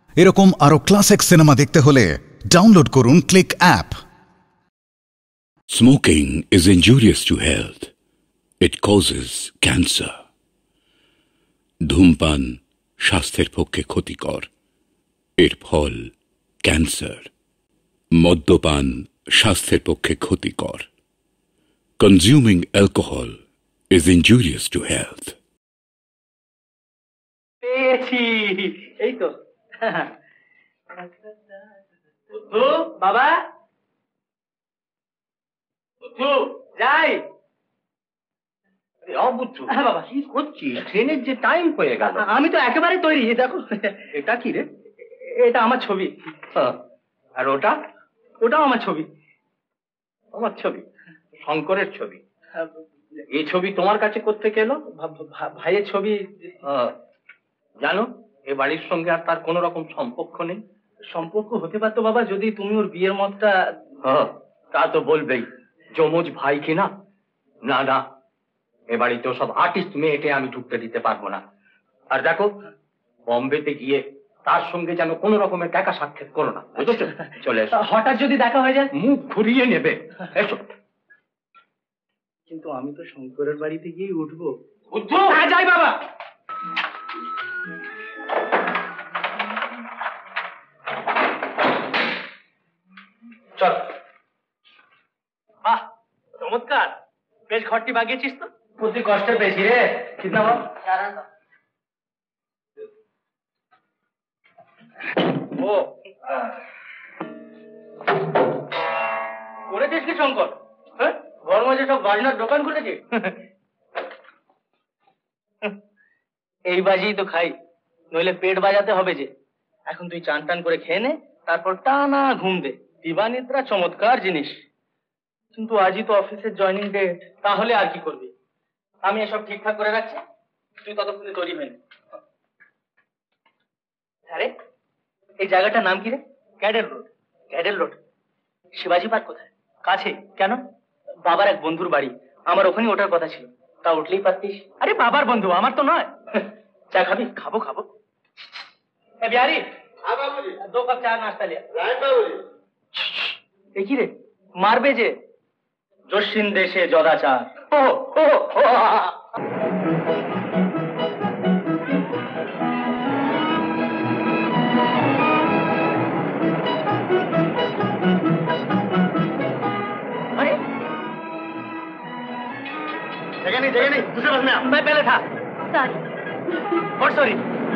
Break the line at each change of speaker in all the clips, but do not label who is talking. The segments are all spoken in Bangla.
এরকম আরো ক্লাসিক সিনেমা দেখতে হলে ডাউনলোড করুন click app.
Smoking is injurious to health. It causes cancer. ধূমপান স্বাস্থ্যের পক্ষে ক্ষতিকর, এর ফল ক্যান্সার। মদ্যপান স্বাস্থ্যের পক্ষে ক্ষতিকর। Consuming alcohol is injurious to health.
পেয়েছি, এই তো। বুদ্ধু বাবা, বুদ্ধু যাই। বুদ্ধু বাবা, কি করছিস? ট্রেনের যে টাইম হয়ে গেল। আমি তো একেবারে তৈরি। দেখো এটা কি রে? এটা আমার ছবি। আর ওটা? ওটাও আমার ছবি। আমার ছবি? শঙ্করের ছবি। এই ছবি তোমার কাছে কোত্থেকে এলো? ভাইয়ের ছবি। জানো, এ বাড়ির সঙ্গে আর তার কোন রকম সম্পর্ক নেই। সম্পর্ক হতে পারতো বাবা, যদি তুমি ওর বিয়ের মতটা। তা তো বলবেই, যমজ ভাই কিনা। না না, এ বাড়িতেও সব আর্টিস্ট মেয়েটে আমি ঢুকতে দিতে পারবো না। আর দেখো, বম্বেতে গিয়ে তার সঙ্গে যেন কোন রকমের দেখা সাক্ষাৎ করো না, বুঝেছো? চলে এসো। হঠাৎ যদি দেখা হয়ে যায় মুখ ঘুরিয়ে নেবে। এসো। কিন্তু আমি তো শঙ্করের বাড়িতে গিয়ে উঠবো। হ্যাঁ যাই বাবা। চল। বাহ, চমৎকার, বেশ ঘরটি বাগিয়েছিস তো। প্রতি কষ্টের বেশি রে। কিতনা বাবা? ও করেছিস কি শঙ্কর? হ্যাঁ, ঘর মাঝে সব বাজনার দোকান খুলেছিস। এই বাজিই তো খাই, নইলে পেট বাজাতে হবে যে। এখন তুই চান টান করে খেয়ে নে, তারপর টানা ঘুম দে। দিবানিদ্রা চমৎকার জিনিস। কিন্তু আজই তো অফিসের জয়েনিং ডেট। তাহলে আর কি করবি? আমি এসব ঠিকঠাক করে রাখছি, তুই ততক্ষণে তৈরি হয়ে নে। আরে এই জায়গাটার নাম কি রে? Cadell road. Cadell road? শিবাজি পার্ক কোথায়? কাছে। কেন? বাবার এক বন্ধুর বাড়ি, আমার ওখানে ওঠার কথা ছিল। তা উঠলেই পারতিস। আরে বাবার বন্ধু, আমার তো নয়। চা খাবি? খাবো খাবো। বিহারি, দো কাপ চা নাস্তা লিয়া। এ কি রে, মারবে যে? জস্মিন দেশে যদাচার। जगह नहीं, दूसरे बस में आओ। मैं पहले था। सॉरी। What sorry?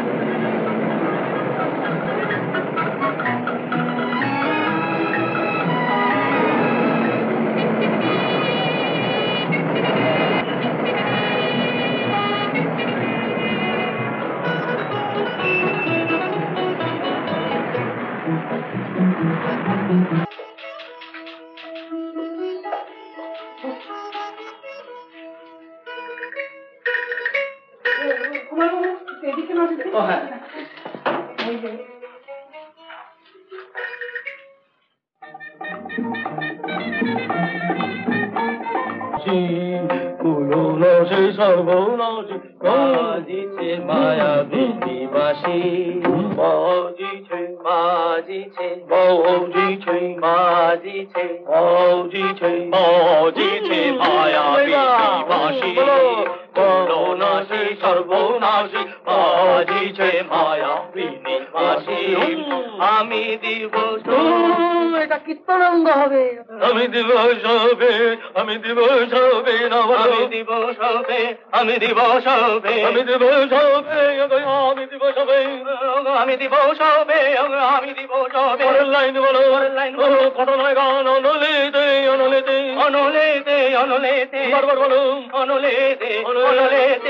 বাজিছে মায়াবী বাঁশি, বাজিছে বাজিছে বাজিছে বাজিছে বাজিছে বাজিছে মায়াবী বাঁশি, করুণাশী সর্বনাশী বাজিছে মায়াবী বাঁশি। আমি দিব এটা কীর্তনাঙ্গ হবে। আমি দিব সবে, আমি দিব সবে, আমি দিব সবে, আমি দিব সবে, আমি দিব সবে, আমি দিব সবে, আমি দিব সবে, আমি দিব সবে। লাইন বলো, লাইন বলো, ঘটনায় গান অনলেতে অনলেতে অনলেতে অনলেতে, বারবার বলো অনলেতে অনলেতে।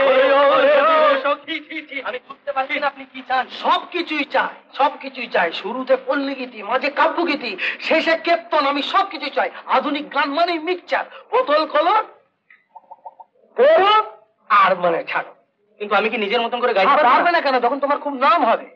আমি বুঝতে পারছি না আপনি কি চান। সবকিছুই চাই, সবকিছুই চাই। শুরুতে পল্লী গীতি, মাঝে কাব্যগীতি, শেষে কীর্তন। আমি সবকিছু চাই। আধুনিক গান মানে মিক্সচার, বোতল খোলো করো আর মানে ছাড়ো। কিন্তু আমি কি নিজের মতন করে গাইতে পারবে না? কেন? তখন তোমার খুব নাম হবে।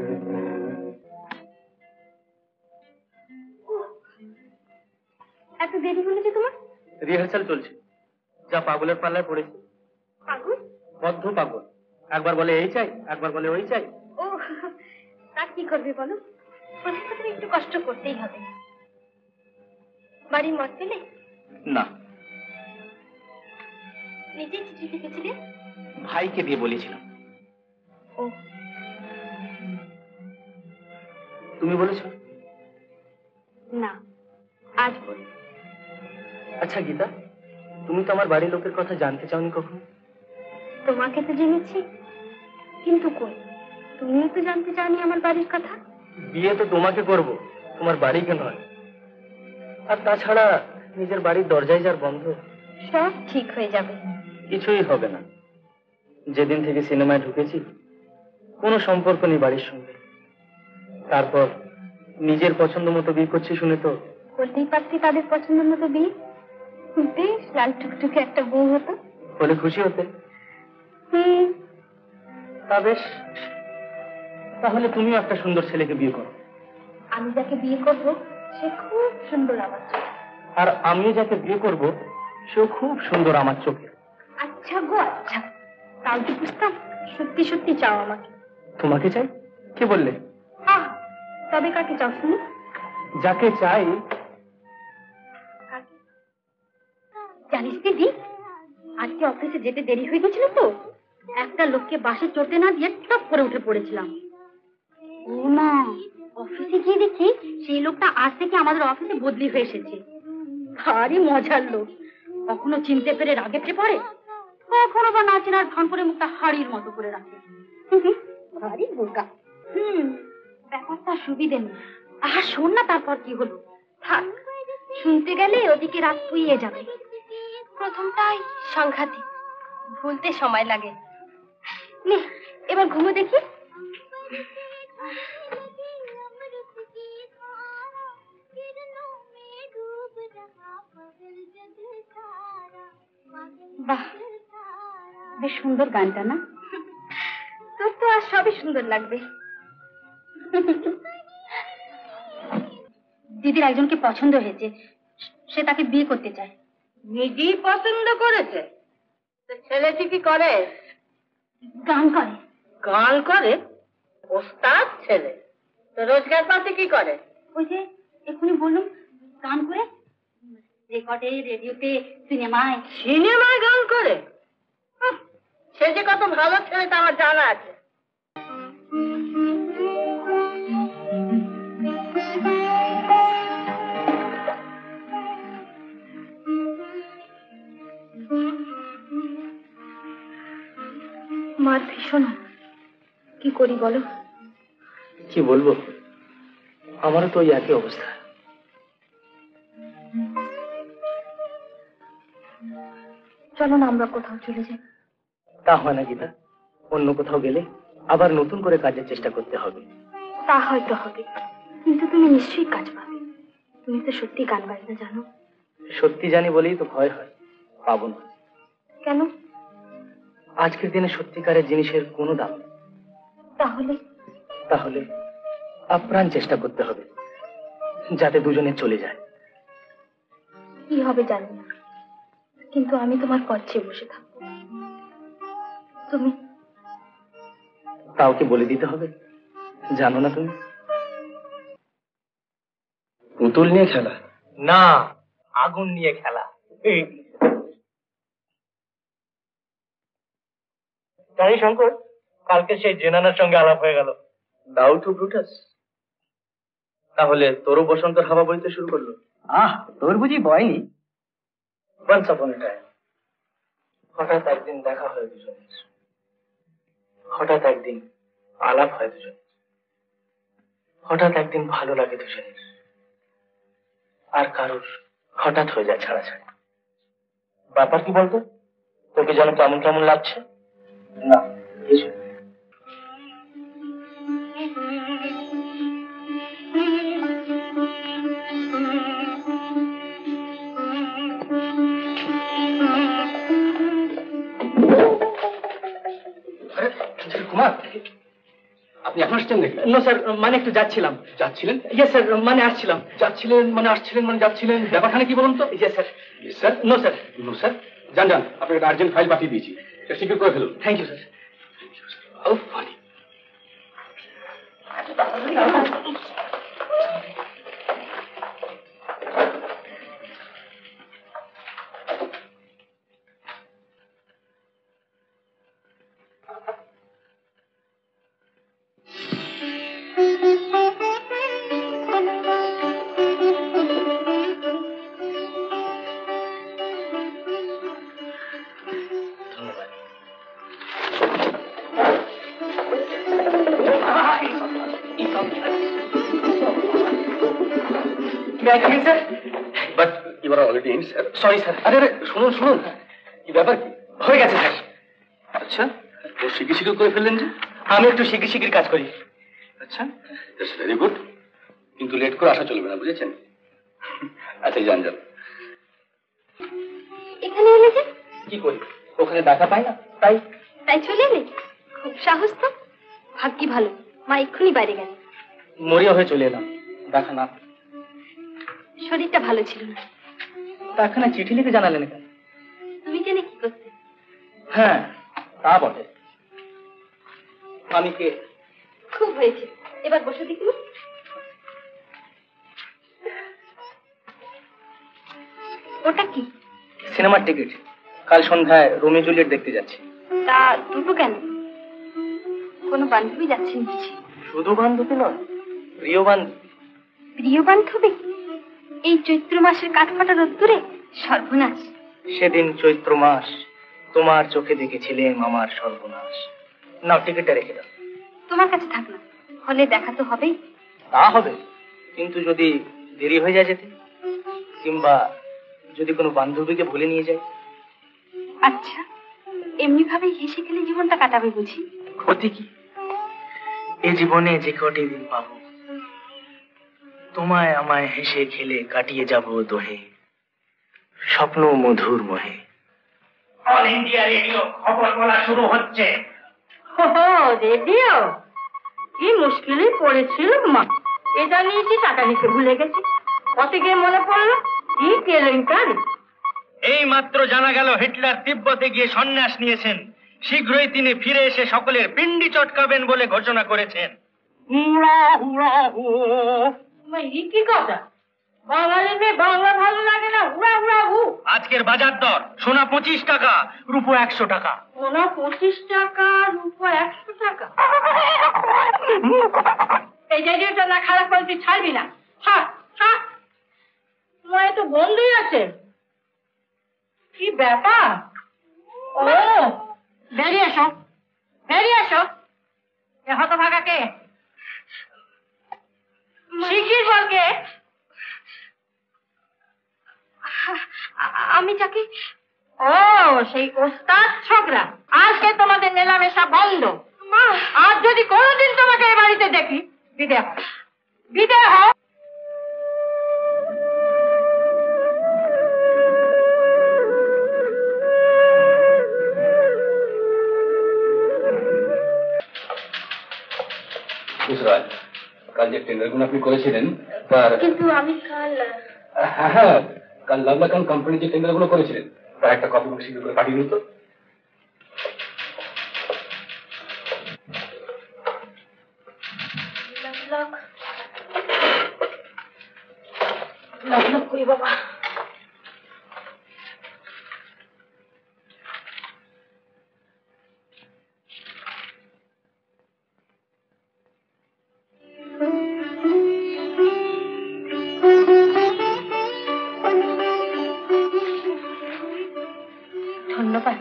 এত দেরি হলো যে তোমার?
রিহার্সাল চলছে। যা পাগলের পাল্লায় পড়েছে।
পাগল?
বদ্ধ পাগল। একবার বলে এই চাই, একবার বলে ওই চাই।
ও, তা কি করবে বলো? প্রথমে তুমি একটু কষ্ট করতেই হবে। বাড়ি মত পেলে?
না,
নিজেই চিঠি লিখেছিলে?
ভাইকে দিয়ে বলেছিলাম।
ও,
তুমি বলেছো?
না, আজ বলি।
আচ্ছা গীতা, তুমি তো আমার বাড়ির লোকের কথা জানতে চাওনি কখনো?
তোমাকে তো জেনেছি, কিন্তু কই, তুমিও তো জানতে চাওনি আমার বাড়ির কথা।
বিয়ে তো তোমাকে করব, তোমার বাড়িকে নয়। আর তাছাড়া নিজের বাড়ির দরজায় যার বন্ধ।
সব ঠিক হয়ে যাবে।
কিছুই হবে না। যেদিন থেকে সিনেমায় ঢুকেছি কোনো সম্পর্ক নেই বাড়ির সঙ্গে। তারপর নিজের পছন্দ মতো বিয়ে করছি শুনে তো।
করতেই পারছি তাদের পছন্দ মতো বিয়ে। বেশ লাল টুকটুকে একটা বউ হতো।
বলে খুশি হতে? তা বেশ, তাহলে তুমিও একটা সুন্দর ছেলেকে বিয়ে করো।
আমি যাকে বিয়ে করব সে খুব সুন্দর আমার চোখে।
আর আমিও যাকে বিয়ে করব সেও খুব সুন্দর আমার চোখে।
আচ্ছা গো আচ্ছা, তাও কি বুঝতাম সত্যি সত্যি চাও আমাকে?
তোমাকে চাই? কে বললে?
তবে কাকে চাও শুনি?
যাকে চাই।
জানিস দিদি, আজকে অফিসে যেতে দেরি হয়ে গেছিল তো, একটা লোককে বাসে চড়তে না দিয়ে টপ করে উঠে পড়েছিলাম। ও মা, অফিসে গিয়ে দেখি সেই লোকটা আজ থেকে আমাদের অফিসে বদলি হয়ে এসেছে। ভারী মজার লোক। কখনো চিনতে পেরে রাগে ফেটে পড়ে, কখনো বা না চেনার ভান করে মুখটা হাড়ির মতো করে রাখে। ভারী বোকা। ব্যাপারটা সুবিধে নেই। আহা শোন না, তারপর কি হলো? থাক, শুনতে গেলে ওদিকে রাত পুইয়ে যাবে। প্রথমটাই সাংঘাতিক, ভুলতে সময় লাগে। নে এবার ঘুমো দেখি। বাহ, বেশ সুন্দর গানটা না? তোর তো আর সবই সুন্দর লাগবে। দিদির একজনকে পছন্দ হয়েছে, সে তাকে বিয়ে করতে চায়। নিজেই পছন্দ করেছে? ছেলেটি কি করে? গান করে। গান করে? ওস্তাদ ছেলে। তো রোজগার পাতে কি করে? ওই যে এক্ষুনি বললাম, গান করে, রেকর্ডে, রেডিওতে, সিনেমায়। সিনেমায় গান করে? সে যে কত ভালো ছেলে তা আমার জানা আছে। মার ভীষণ, কি করি বলো?
কি বলবো, আমারও তো ওই একই অবস্থা।
চলো না আমরা কোথাও চলে যাই।
তা হয় না গীতা, অন্য কোথাও গেলে আবার নতুন করে কাজের চেষ্টা করতে হবে।
তা হয়তো হবে, কিন্তু তুমি নিশ্চয়ই কাজ পাবে। তুমি তো সত্যি গান বাজনা জানো।
সত্যি জানি বলেই তো ভয় হয়, পাবো না।
কেন?
আজকের দিনে সত্যিকারের জিনিসের কোনো দাম নেই।
তাহলে?
তাহলে আপ্রাণ চেষ্টা করতে হবে যাতে দুজনে চলে যায়।
কি হবে জানি না, কিন্তু আমি তোমার পথ চেয়ে বসে থাকবো। তুমি?
কাউকে বলে দিতে হবে? জানো না তুমি? পুতুল নিয়ে খেলা না, আগুন নিয়ে খেলা। জানি শঙ্কর, কালকে সেই জেনানার সঙ্গে আলাপ হয়ে গেল। দাউ টু ব্রুটাস। তাহলে তোরও বসন্তের হাওয়া বইতে শুরু করলো? তোর বুঝি বয়নি? Once upon a time, হঠাৎ একদিন দেখা হয় দুজনের, হঠাৎ একদিন আলাপ হয় দুজনের, হঠাৎ একদিন ভালো লাগে দুজনের, আর কারোর হঠাৎ হয়ে যায় ছাড়াছাড়ি। ব্যাপার কি বলতো? তোকে যেন কেমন কেমন লাগছে? না কিছু। কুমার, আপনি এখন আসছেন নাকি? না স্যার, মানে একটু যাচ্ছিলাম। যাচ্ছিলেন? ইয়েস স্যার, মানে আসছিলাম। যাচ্ছিলেন মানে আসছিলেন মানে যাচ্ছিলেন, ব্যাপারখানে কি বলুন তো? Yes sir. Yes sir? No sir. No sir? যান যান, আপনাকে একটা আর্জেন্ট ফাইল পাঠিয়ে দিয়েছি, সেটা শীঘ্র করে ফেলুন। Thank you sir. Oh funny. But you are already in, sir. Sorry, sir. আরে শুনুন শুনুন, কি ব্যাপার, কি হয়ে গেছে স্যার? আচ্ছা, তো শিগগির করে ফেললেন যে? আমি একটু শিগগির কাজ করি। আচ্ছা, দ্যাটস ভেরি গুড, কিন্তু লেট করে আসা চলবে না, বুঝেছেন? আচ্ছা, যান যান।
এখানে এলে যে?
কি করি, ওখানে দেখা পাই না, তাই।
তাই চলে এলে? খুব সাহস তো। ভাগ্যি ভালো, মা এক্ষুনি বাইরে গেল।
মরিয়া হয়ে চলে এলাম, দেখা না।
শরীরটা ভালো ছিল না।
তা একখানা চিঠি লিখে জানালেন কেন?
তুমি জেনে কি করতে?
হ্যাঁ, তা বটে। আমি কে?
খুব হয়েছে, এবার বসে দেখি। ওটা কি?
সিনেমার টিকিট, কাল সন্ধ্যায় রোমিও জুলিয়েট দেখতে যাচ্ছি।
তা দুটো কেন? কোনো বান্ধবী যাচ্ছে নিচ্ছি?
শুধু বান্ধবী নয়, প্রিয় বান্ধবী।
প্রিয় বান্ধবী? এই চৈত্র মাসের কাঠফাটা রোদ্দুরে? সর্বনাশ।
সেদিন চৈত্র মাস, তোমার চোখে দেখেছিলেন আমার সর্বনাশ। নাও, টিকিটটা রেখে দাও।
তোমার কাছে থাক না, হলে দেখা তো হবেই।
তা হবে, কিন্তু যদি দেরি হয়ে যায় যেতে, কিংবা যদি কোনো বান্ধবীকে ভুলে নিয়ে যায়।
আচ্ছা, এমনি ভাবে হেসে খেলে জীবনটা কাটাবে বুঝি?
ক্ষতি কি? এ জীবনে যে কটি দিন পাবো, তোমায় আমায় হেসে খেলে কাটিয়ে যাব দোহে, স্বপ্ন মধুর মোহে। অল ইন্ডিয়া রেডিও খবর বলা শুরু হচ্ছে।
রেডিও? কি মুশকিলই পড়েছিল মা, এটা নিয়েছি টাকা নিতে ভুলে গেছি। পথে গিয়ে মনে পড়লো কি কেলেঙ্কারি।
এই মাত্র জানা গেল হিটলার তিব্বতে গিয়ে সন্ন্যাস নিয়েছেন। শীঘ্রই তিনি ফিরে এসে সকলের পিন্ডি চটকাবেন বলে ঘোষণা করেছেন।
কি কথা? বাঙালিদের বাংলা ভালো লাগে না? হুড়া হুড়া হু।
আজকের বাজার দর, সোনা 25 টাকা, রূপো 100 টাকা।
সোনা 25 টাকা, রূপো 100 টাকা। এই রেডিওটা না খারাপ করে তুই ছাড়বি না। তোমার তো বন্ধই আছে। কি ব্যাপার? ও, বেরিয়ে এসো, বেরিয়ে এসো। এ হতভাগাকে শিগগির বলকে। আমি যাকে? ও, সেই ওস্তাদ ছোকরা। আজকে তোমাদের মেলামেশা বন্ধ। আর যদি কোনোদিন তোমাকে এই বাড়িতে দেখি, বিদায় হও, বিদায় হও।
কাল যে টেন্ডারগুলো আপনি করেছিলেন তার,
কিন্তু আমি কাল
হ্যাঁ, কাল লাভলাকান কোম্পানি যে টেন্ডারগুলো করেছিলেন তার একটা কপি শীঘ্র করে পাঠিয়ে দিন তো।
লাভ করি বাবা। ধন্যবাদ।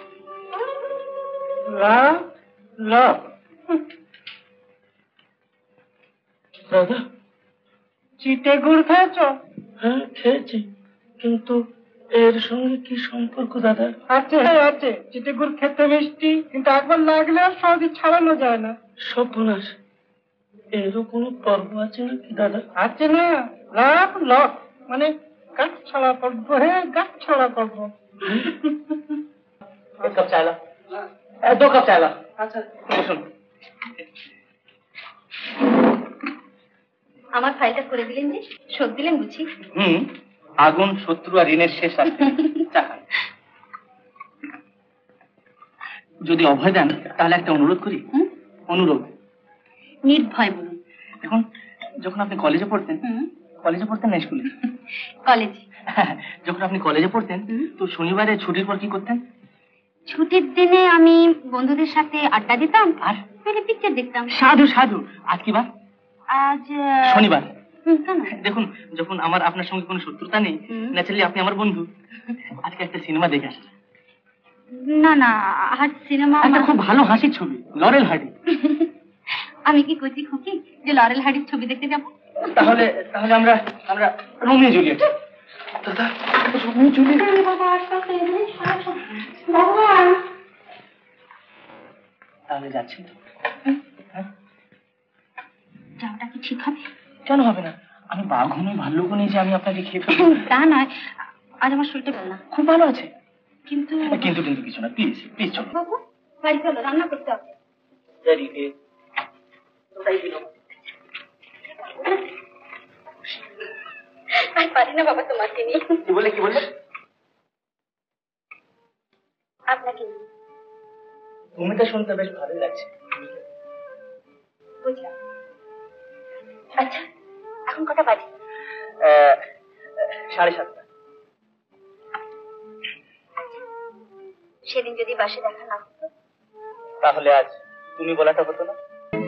দাদা, চিটে গুড় খেয়েছ? হ্যাঁ, খেয়েছি, কিন্তু এর সঙ্গে কি সম্পর্ক দাদা?
আছে আছে, চিটে গুড় খেতে মিষ্টি, কিন্তু একবার লাগলে আর সহজে ছাড়ানো যায় না।
সর্বনাশ, এরও কোনো পর্ব আছে নাকি দাদা?
আছে না, লাভ লক, মানে গাছ ছড়া পর্ব। হ্যাঁ, গাছ ছড়া পর্ব।
এক কাপ চাইলা, 2 কাপ চাইলা।
আচ্ছা,
বসুন।
আমার ফাইলটা করে দিলেন যে, শোধ দিলেন বুঝি?
আগুন, শত্রু আর ঋণের শেষ আছে। যদি অভয় দেন তাহলে একটা অনুরোধ করি। অনুরোধ
নির্ভয় বলুন।
এখন যখন আপনি কলেজে পড়তেন, কলেজে পড়তেন না স্কুলে?
কলেজ।
যখন আপনি কলেজে পড়তেন তো শনিবারে ছুটির পর কি করতেন?
ছুটির দিনে আমি বন্ধুদের সাথে আড্ডা দিতাম
আর
ফেলে পিকচার দেখতাম।
সাধু সাধু। আজ কি বার?
আজ
শনিবার।
কেন?
দেখুন, যখন আমার আপনার সঙ্গে কোনো শত্রুতা নেই, ন্যাচারালি আপনি আমার বন্ধু, আজকে একটা সিনেমা দেখে আসেন।
না না, আজ সিনেমা
একটা খুব ভালো হাসির ছবি, লরেল হার্ডি।
আমি কি কচি খুকি যে লরেল হার্ডির ছবি দেখতে যাবো?
তাহলে তাহলে আমরা আমরা রোমিও জুলিয়েট। দাদা, রোমিও জুলিয়েট। তাহলে যাচ্ছেন তো?
যাওয়াটা কি ঠিক হবে?
কেন হবে না? আমি বাঘ নই, ভাল্লুক নই যে আমি আপনাকে খেয়ে ফেলবো।
তা নয়, আজ আমার শরীরটা ভালো না।
খুব ভালো আছে।
কিন্তু
কিন্তু কিন্তু কিছু না, প্লিজ প্লিজ চলো।
বাবু বাড়ি চলো, রান্না করতে হবে। আর পারি না বাবা তোমাকে নিয়ে।
কি বললে কি বললে?
আপনাকে নিয়ে।
তুমি তো শুনতে বেশ ভালোই লাগছে।
বুঝলাম। আচ্ছা, এখন কটা বাজে?
7:30।
সেদিন যদি বাসে দেখা না হতো
তাহলে আজ তুমি বলাটা হতো না?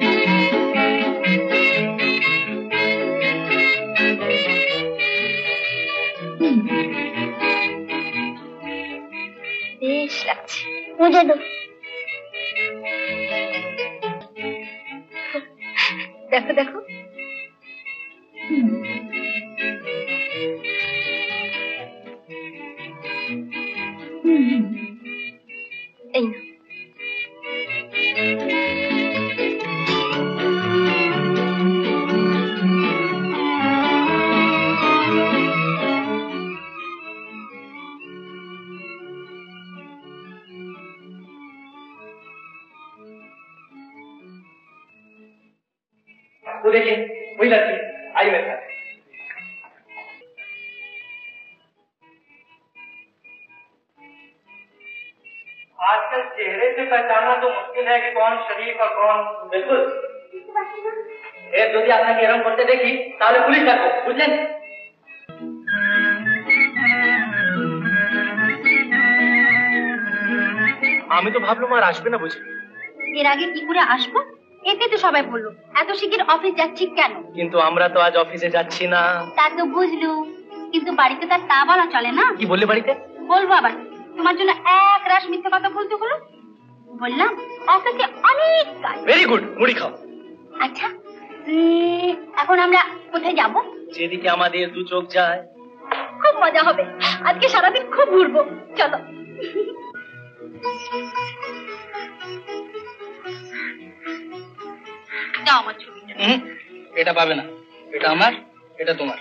বেশ লাগছে। বুঝে দো। দেখো দেখো, এই না
वो देखिए, वही लड़की आई मेरे साथ। आजकल चेहरे से पहचानना तो मुश्किल है कि कौन शरीफ और कौन। बिल्कुल। যদি আপনাকে এরকম করতে দেখি তাহলে পুলিশ ডাকবো, বুঝলেন? আমি তো ভাবলাম আর আসবে না বুঝি।
এর আগে কি করে আসবো? এতে তো সবাই বললো এত শিগগির অফিস যাচ্ছি কেন।
কিন্তু আমরা তো আজ অফিসে যাচ্ছি না।
তা তো বুঝলু, কিন্তু বাড়িতে তার তা বলা চলে না।
কি বললে বাড়িতে?
বলবো আবার, তোমার জন্য এক রাশ মিথ্যে কথা বলতে হলো। বললাম অফিসে অনেক কাজ।
ভেরি গুড, মুড়ি খাও।
আচ্ছা, এখন আমরা কোথায় যাব?
যেদিকে আমাদের দু চোখ যায়।
খুব মজা হবে, আজকে সারাদিন খুব ঘুরবো, চলো। দাও আমার ছবিটা।
এটা পাবে না, এটা আমার, এটা তোমার।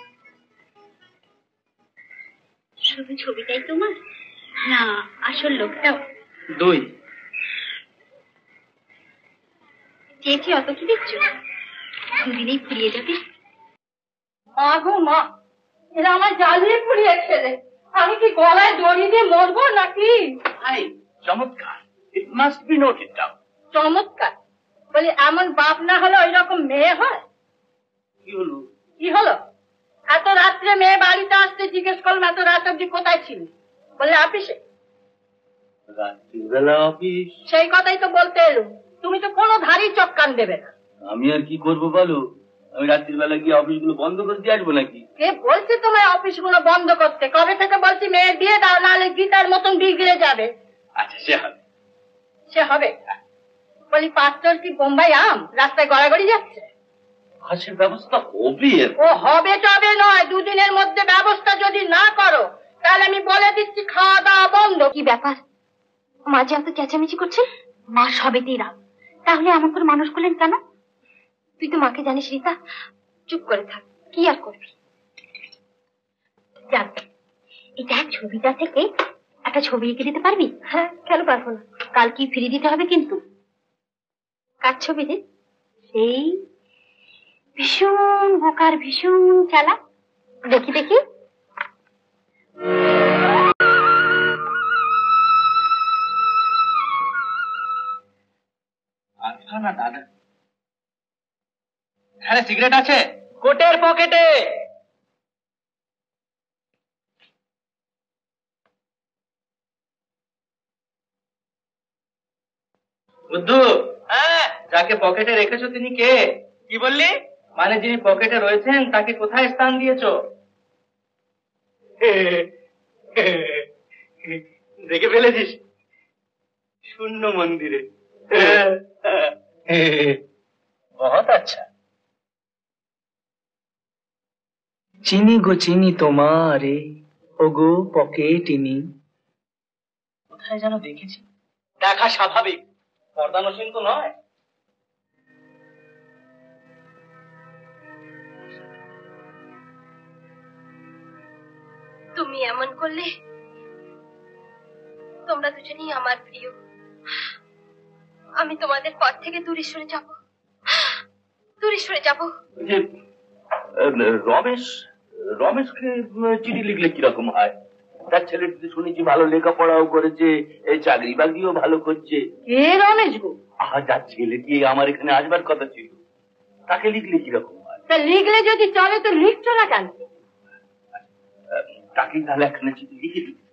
শুধু ছবিটাই তোমার? না, আসল লোকটাও।
দুই।
চেয়েছি অত কি দেখছো? দুদিনেই ফুরিয়ে যাবে।
আগো মা, এরা আমার জ্বালিয়ে পুড়িয়েছে রে। আমি কি গলায় দড়ি দিয়ে মরবো নাকি?
চমৎকার, it must be noted down.
চমৎকার বলি, এমন বাপ না হলে ওই রকম মেয়ে হয়?
কি হলো?
কি হলো? এত রাত্রে মেয়ে বাড়িতে আসতে জিজ্ঞেস করলাম এত রাত অব্দি কোথায় ছিলি? বললে অফিসে।
রাত্রিবেলা অফিস?
সেই কথাই তো বলতে এলুম, তুমি তো কোনো ধারই চক্কান দেবে না।
আমি আর কি করবো বলো, আমি রাত্রিবেলা গিয়ে অফিসগুলো বন্ধ করে দিয়ে আসবো নাকি?
কে বলছে তোমায় অফিসগুলো বন্ধ করতে? কবে থেকে বলছি মেয়ে দিয়ে দাও, নাহলে গীতার মতন বিগড়ে যাবে।
আচ্ছা, সে হবে।
সে হবে বলি, পাঁচটার কি বোম্বাই আম রাস্তায় গড়াগড়ি যাচ্ছে?
হাসির ব্যবস্থা হবে।
ও হবে টবে নয়, দুদিনের মধ্যে ব্যবস্থা যদি না করো তাহলে আমি বলে দিচ্ছি খাওয়া দাওয়া বন্ধ।
কি ব্যাপার, মাঝে এত চেঁচামেচি করছেন? মা সবেতেই রাগ, তাহলে এমন করে মানুষ করলেন কেন? তুই তো মাকে জানিস রীতা, চুপ করে থাক, কি আর করবি। যাক, এই দেখ ছবিটা থেকে একটা ছবি এঁকে দিতে পারবি? হ্যাঁ, কেন পারবো না। কাল কি ফিরিয়ে দিতে হবে কিন্তু। কার ছবি রে? সেই ভীষণ বোকার ভীষণ চালাক। দেখি দেখি।
আচ্ছা না দাদা, হ্যাঁ সিগারেট আছে কোটের পকেটে। বুদ্ধু, হ্যাঁ, যাকে পকেটে রেখেছো তিনি কে? কি বললি? মানে যিনি পকেটে রয়েছেন তাকে কোথায় স্থান দিয়েছো? দেখে ফেলেছিস? শূন্য মন্দিরে। বহুত আচ্ছা। চিনি গো চিনি তোমারে, ও গো পকেটিনি। কোথায় যেন দেখেছি। দেখা স্বাভাবিক, পর্দানসীন তো নয়।
তুমি এমন করলে। তোমরা দুজনেই আমার প্রিয়। আমি তোমাদের পথ থেকে দূরে সরে যাব, দূরে সরে যাব।
রমেশকে চিঠি লিখলে কিরকম হয়? তার ছেলে শুনেছি ভালো লেখাপড়াও করেছে, এই চাকরি বাকরিও ভালো করছে।
কে রমেশ গো?
যার ছেলেটি আমার এখানে আসবার কথা ছিল, তাকে লিখলে কিরকম হয়?
তা লিখলে যদি চলে তো লিখছো না কেন?
তাকে তাহলে একখানে চিঠি লিখে দিই।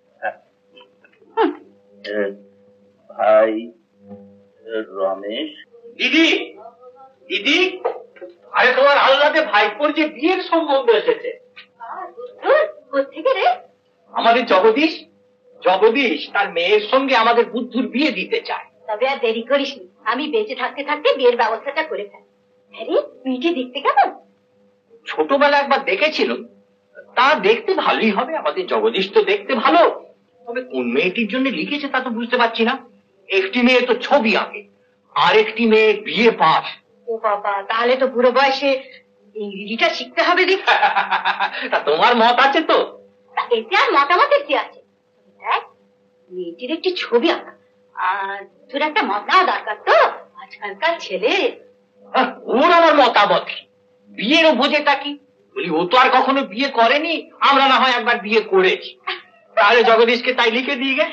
ভাই রমেশ।
দিদি, দিদি, আরে তোমার আল্লাতে ভাইপোর যে বিয়ের সম্বন্ধ এসেছে।
কোথেকে রে?
আমাদের জগদীশ, জগদীশ তার মেয়ের সঙ্গে আমাদের বুদ্ধুর বিয়ে দিতে চায়।
তবে আর দেরি করিস নি, আমি বেঁচে থাকতে থাকতে বিয়ের ব্যবস্থাটা করে ফেল। আরে মেয়েটি দেখতে কেমন?
ছোটবেলা একবার দেখেছিল, তা দেখতে ভালোই হবে। আমাদের জগদীশ তো দেখতে ভালো, তবে কোন মেয়েটির জন্য লিখেছে তা তো বুঝতে পারছি না। একটি মেয়ে তো ছবি আঁকে, আর একটি মেয়ে বিয়ে পাস।
ও বাবা, তাহলে তো বুড়ো বয়সে ইংরেজিটা শিখতে হবে দেখ।
তা তোমার মত আছে তো?
এতে আর মতামতের কি আছে? দেখ, মেয়েটির একটি ছবি আঁকা, আর তোর একটা মতাও দরকার তো। আজকালকার ছেলে।
ওর আমার মতামত কি? বিয়েরও বোঝেটা কি? বলি ও তো আর কখনো বিয়ে করেনি, আমরা না হয় একবার বিয়ে করেছি। তাহলে জগদীশকে তাই লিখে দিয়ে গে।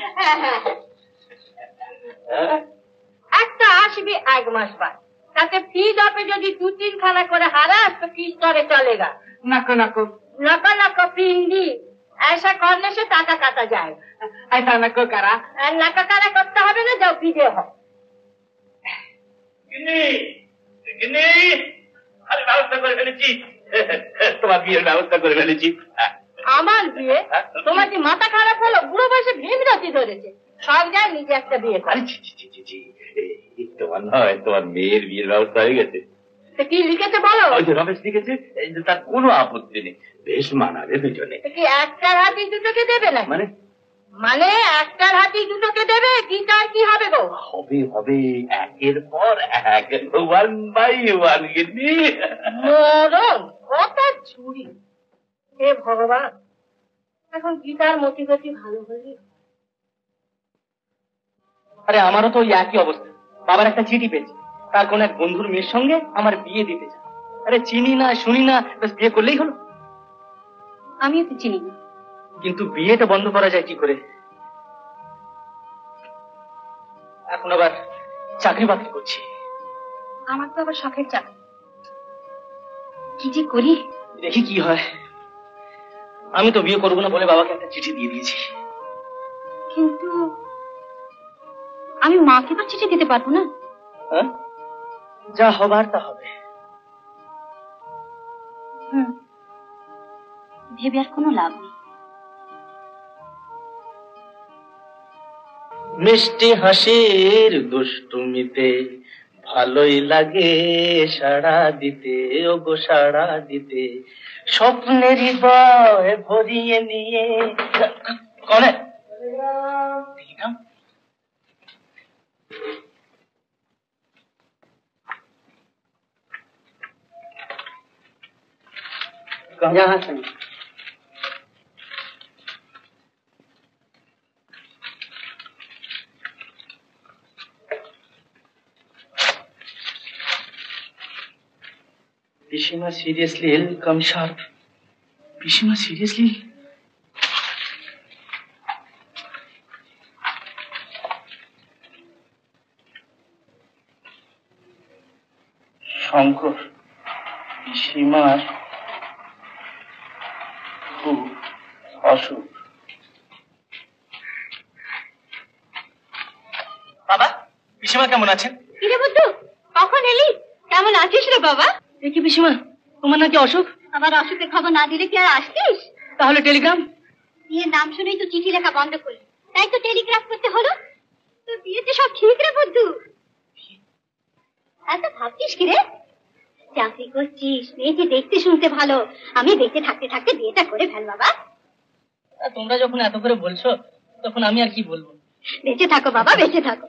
একটা আসবি 1 মাস বাদ, তাতে ফি দপে যদি 2-3 খানা করে হারাস তো কি স্তরে চলেগা?
নাকো নাকো
नका नका पिंडी, ऐसा करने से टाका काटा जाएगा।
ऐसा नको करा।
नका करा करते হবে না, যাও বিদে হও।
আমি ব্যবস্থা করে ফেলেছি, তোমার বিয়ের ব্যবস্থা করে ফেলেছি।
আমার বিয়ে? তোমার কি মাথা খারাপ হলো? বুড়ো বয়সে ভীমরতি ধরেছে, সব যায় নিজে একটা বিয়ে করে।
তোমার নয়, তোমার মেয়ের বিয়ের ব্যবস্থা হয়ে গেছে।
কি লিখেছে বলো?
ওই যে রমেশ লিখেছে, তার কোনো আপত্তি নেই, বেশ মানাবে দুজনে।
কি একটার হাতি দুটোকে দেবে না?
মানে
মানে একটার হাতি দুটোকে দেবে কি? তার কি হবে গো?
হবে হবে, একের পর এক, 1 by 1। গিন্নি
মরণ কথা ছুরি। হে ভগবান, এখন গীতার মতি গতি ভালো হলে।
আরে আমারও তো ওই একই অবস্থা। বাবার একটা চিঠি পেয়েছি, তার কোন এক বন্ধুর মেয়ের সঙ্গে আমার বিয়ে দিতে চায়। আরে চিনি না শুনি না, বেশ বিয়ে করলেই হলো।
আমিও তো চিনি না।
কিন্তু বিয়েটা বন্ধ করা যায় কি করে? এখন আবার চাকরি বাকরি করছি।
আমার তো আবার শখের চাকরি, কি যে করি।
দেখি কি হয়। আমি তো বিয়ে করবো না বলে বাবাকে একটা চিঠি দিয়ে দিয়েছি।
কিন্তু আমি মাকে তো চিঠি দিতে পারবো না।
হ্যাঁ, যা হবার তা হবে।
ভেবে আর কোনো লাভ নেই।
মিষ্টি হাসির দুষ্টুমিতে ভালোই লাগে সাড়া দিতে, ও গো সাড়া দিতে, স্বপ্নের হৃদয় ভরিয়ে নিয়ে। কনে यहाँ से পিসিমা সিরিয়াসলি এল কাম শার্প। পিসিমা সিরিয়াসলি? শঙ্কর, পিসিমার খুব অসুখ। বাবা, পিসিমা কেমন আছেন?
কিরে বুদ্ধু, কখন এলি? কেমন আছিস রে বাবা?
দেখি পিসিমা, তোমার নাকি অসুখ?
আমার অসুখের খবর না দিলে কি আর আসতিস?
তাহলে টেলিগ্রাম?
বিয়ের নাম শুনেই তো চিঠি লেখা বন্ধ করলি, তাই তো টেলিগ্রাফ করতে হলো। তোর বিয়েতে সব ঠিক রে বুদ্ধু। এত ভাবছিস কি রে? চাকরি করছিস, মেয়েকে দেখতে শুনতে ভালো, আমি বেঁচে থাকতে থাকতে বিয়েটা করে ফেল বাবা।
তোমরা যখন এত করে বলছো তখন আমি আর কি বলবো।
বেঁচে থাকো বাবা, বেঁচে থাকো।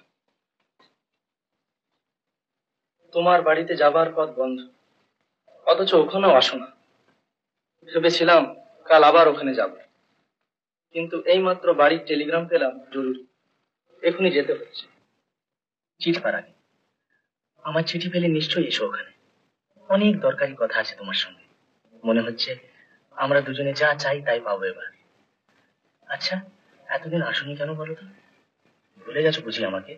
তোমার বাড়িতে যাবার পথ বন্ধ, অথচ ওখানেও আসো না। ভেবেছিলাম কাল আবার ওখানে যাব, কিন্তু এইমাত্র বাড়ির টেলিগ্রাম পেলাম জরুরি, এখনই যেতে হচ্ছে। চিঠি পার আগে আমার চিঠি পেলে নিশ্চয়ই এসো ওখানে। অনেক দরকারি কথা আছে তোমার সঙ্গে। মনে হচ্ছে আমরা দুজনে যা চাই তাই পাবো এবার। আচ্ছা, এতদিন আসোনি কেন বলো তো? ভুলে গেছো বুঝি আমাকে?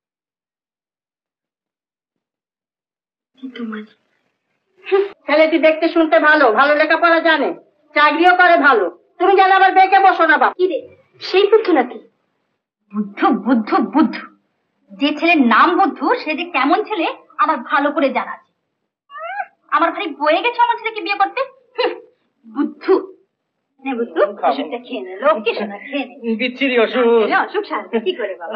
ছেলেটি দেখতে শুনতে ভালো, ভালো লেখাপড়া জানে, চাকরিও করে ভালো। তুমি যেন আবার বেঁকে বসো না বাবা।
কি রে, সেই বুদ্ধু নাকি? বুদ্ধু বুদ্ধু বুদ্ধু, যে ছেলের নাম বুদ্ধু সে যে কেমন ছেলে আমার ভালো করে জানা আছে। আমার ভারী বয়ে গেছে আমার ছেলেকে বিয়ে করতে। বুদ্ধু নে বুদ্ধু, ওষুধটা খেয়ে নে, লোককে শোনা, খেয়ে নে।
বিচ্ছিরি ওষুধ।
অসুখ শান্তি কি করে বাবা?